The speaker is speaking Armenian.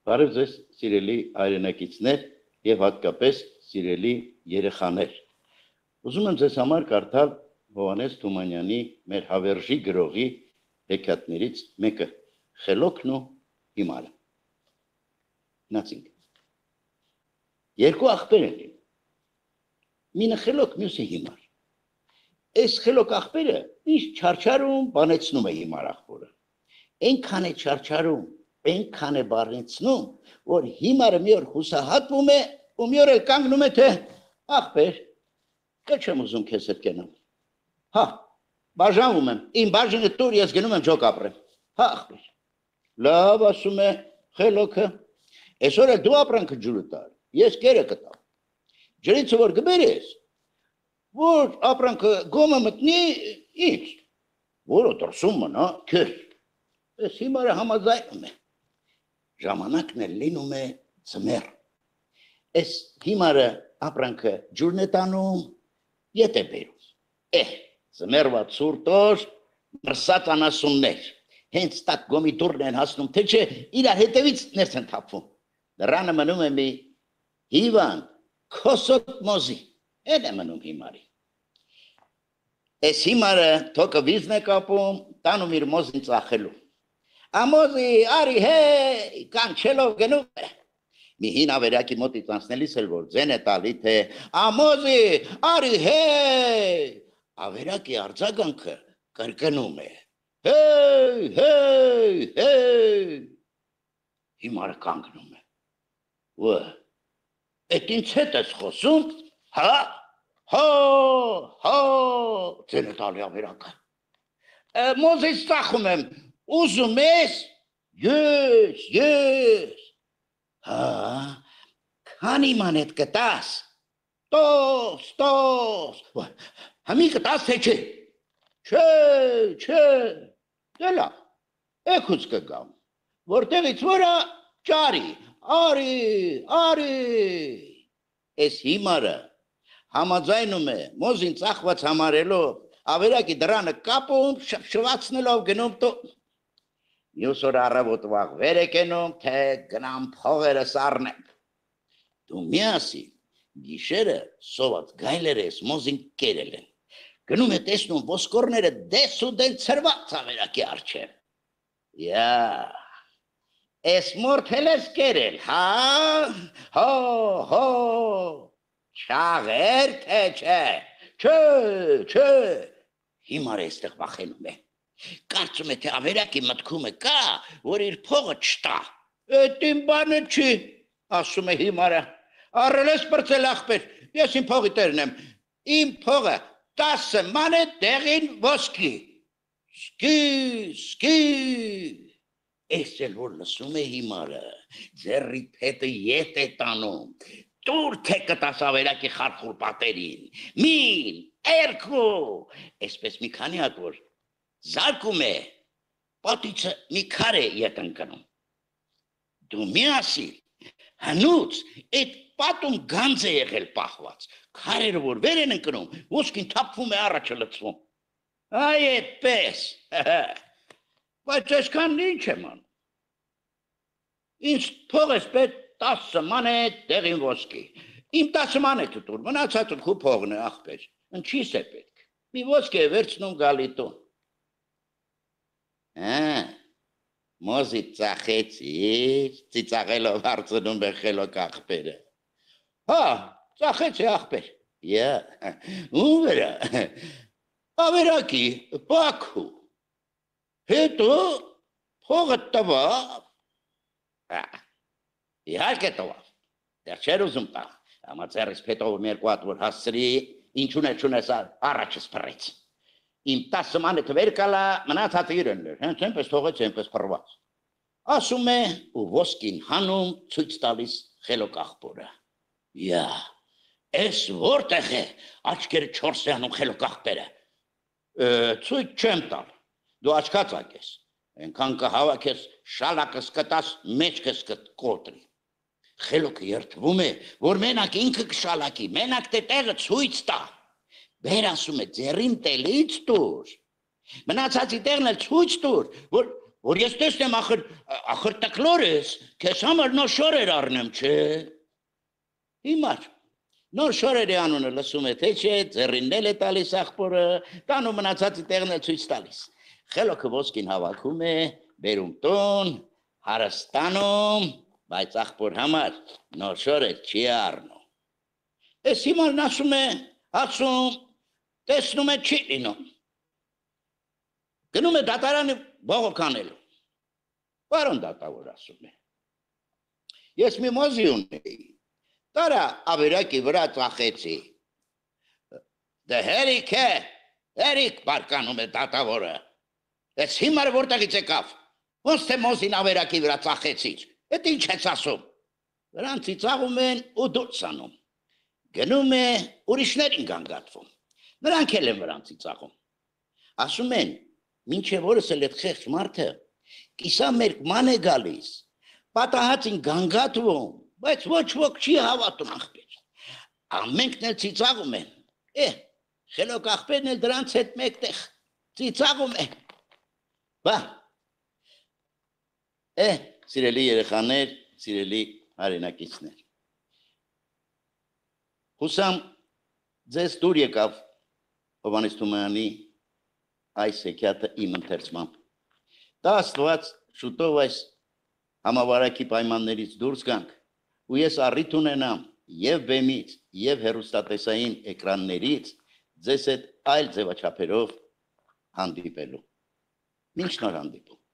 Բարև ձեզ, սիրելի հայրենակիցներ եւ հատկապես սիրելի երեխաներ։ Ուզում եմ ձեզ համար կարդալ Հովհաննես Թումանյանի մեր հավերժի գրողի հեքիաթներից մեկը՝ Խելոքն ու հիմարը։ Նացինք։ Երկու աղբեր են լինում։ Մինը խելոք, մյուսը հիմար։ Այս խելոք աղբերը միշտ չարչարում, բանեցնում է հիմար աղբորը։ Այնքան է չարչարում, այնքան է բառնեցնում, որ հիմարը մի օր հուսահատվում է, ու մի օր էլ կանգնում է, թե աղբեր, դե չեմ ուզում քեզ հետ գնամ։ Հա, բաժանվում եմ, իմ բաժինը տուր, ես գնում եմ ջոկ ապրեմ։ Հա, աղբեր։ Լավ, ասում է խելոքը, այսօր էլ դու ապրանքը ջուրը տար, ես կերը կտամ։ Ջրից որ գբերես, որ ապրանքը գոմը մտնի ինձ, որը դրսում մնա քեզ։ Այս հիմարը համաձայնում է։ Ժամանակն էլ լինում է ձմեռ։ Այս հիմարը ապրանքը ջուրն է տանում, ետ է բերում։ Ձմեռվա ցուրտ օր, մրսած անասուններ, հենց տակ գոմի դուռն են հասնում, թե չէ իրար հետևից ներս են թափվում։ Դռանը մնում է մի հիվան, քոսոտ մոզի, էլ է մնում հիմարի։ Այս հիմարը թոկը վիզն է կապում, տանում իր մոզին ծախելու։ Ամոզի, արի հեյ, կանչելով գնում է։ Մի հին ավերակի մոտից անցնելիս էլ որ ձեն է տալի, թե ամոզի, արի հեյ, ավերակի արձագանքը կրկնում է։ Հեյ, հեյ, հեյ, հիմարը կանգնում է։ Ու, էդ ինձ հետ ես խոսում, հա, հա, հա, ձեն է տալի ավերակը։ Մոզից ծախում եմ, ուզում ես, ես, հա, քանի մանետ կտաս, տոս, համի կտաս թե չէ, դելա, էքուց կգամ, որտեղից որա ճարի, արի, ես հիմարը համաձայնում է, մոզին ծախված համարելով, ավերակի դրանը կապում, շվացնելով գնում տո, մյուս օր առավոտվաղ վեր է կենում, թե գնամ փողերը սառնեմ։ Դու միասին գիշերը սոված գայլերը ես մոզին կերել են։ Գնում է տեսնում ոսկորները դես ու դեն ծրված ավերակի առջև։ Ես մորթել ես կերել, հա, չաղեր թե չէ, հիմար էստեղ վախենում է։ Կարծում է, թե ավերակի մտքում է կա, որ իր փողը չտա։ Էդ իմ բանը չի, ասում է հիմարը, առել ես պրծել աղբեր, ես իմ փողի տերն եմ, իմ փողը 10 մանետ դեղին ոսկի, սկի, ես էլ որ լսում է հիմարը, ձեռի փետը ետ է տանում, տուր թե կտաս ավերակի խարխուր պատերին, մին, երկու, այսպես մի քանի հատ որ զարկում է, պատիցը մի քար է ետ ընկնում։ Դու միասին, հնուց, էդ պատում գանձ է եղել պահված, քարերը որ վեր են ընկնում, ոսկին թափվում է առաջը լծվում։ Այ էդպես, բայց այսքան ինչ եմ անում։ Ինձ փող ես պետք 10 մանետ դեղին ոսկի, իմ 10 մանետը տուր, մնացածը քո փողն է աղբեր, ինչիս է պետք, մի ոսկի է վերցնում գալի տուն։ Մոզի ծախեցիր, ծիծաղելով հարցնում է խելոք աղբերը։ Հա, ծախեցի աղբեր։ Ում վրա, ավերակի պակու, հետո փողը տվավ, իհարկե տվավ, դեռ չեր ուզում տա, ամա ձերիս պետով երկու հատ որ հասցրի, ինչուն է չունես առաջս պռեց։ Իմ 10 մանեթը վեր կալա, մնացածը իրեն էր, հենց այնպես թողեց, այնպես փռված։ Ասում է ու ոսկին հանում ցույց տալիս խելոք աղբորը։ Էս որտեղ է, աչքերը 4 է անում խելոք աղբերը։ Ցույց չեմ տալ, դու աչքածակ ես, այնքան կհավաքես շալակս կտաս, մեջքս կկոտրի։ Խելոքը երդվում է, որ մենակ ինքը կշալակի, մենակ թե տեղը ցույց տա։ Բեր ասում է ձերին տելից տուր, մնացածի տեղն էլ ցույց տուր, որ ես տեսնեմ ախր տկլոր ես, քեզ համար նոր շորեր առնեմ, չէ։ Հիմար նոր շորերի անունը լսում է թե չէ, ձեռինն էլ է տալիս աղբորը, տանում մնացածի տեղն էլ ցույց տալիս։ Խելոքը ոսկին հավաքում է, բերում տուն, հարստանում, բայց աղբոր համար նոր շորեր չի առնում։ Էս հիմարն ասում է, տեսնում է չի լինում։ Գնում է դատարանը բողոք անելու։ Պարոն դատավոր ասում է։ Ես մի մոզի ունեի, տարա ավերակի վրա ծախեցի։ Դե հերիք բարկանում է դատավորը։ Էս հիմարը որտեղից եկավ։ Ոնց թե մոզին ավերակի վրա ծախեցիր։ Էդ ինչ ես ասում։ Նրանց ծիծաղում են ու դուրս անում։ Գնում է ուրիշներին գանգատվում։ Նրանք էլ են նրանց ծիծաղում։ Ասում են, մինչև օրս էլ այդ խեղճ մարդը կիսամերկ ման է գալիս, պատահածին գանգատվում, բայց ոչ ոք չի հավատում աղբեր։ Ամենքն էլ ծիծաղում են։ Խելոք աղբերն էլ դրանց հետ մեկտեղ ծիծաղում են։ Բա, սիրելի երեխաներ, սիրելի հայրենակիցներ։ Հուսամ ձեզ դուր եկավ Հովհաննես Թումանյանի այս հեքիաթը իմ ընթերցմամբ։ Դա Աստված շուտով այս համավարակի պայմաններից դուրս գանք ու ես առիթ ունենամ եւ բեմից եւ հեռուստատեսային էկրաններից ձեզ հետ այլ ձևաչափերով հանդիպելու։ Մինչ նոր հանդիպում։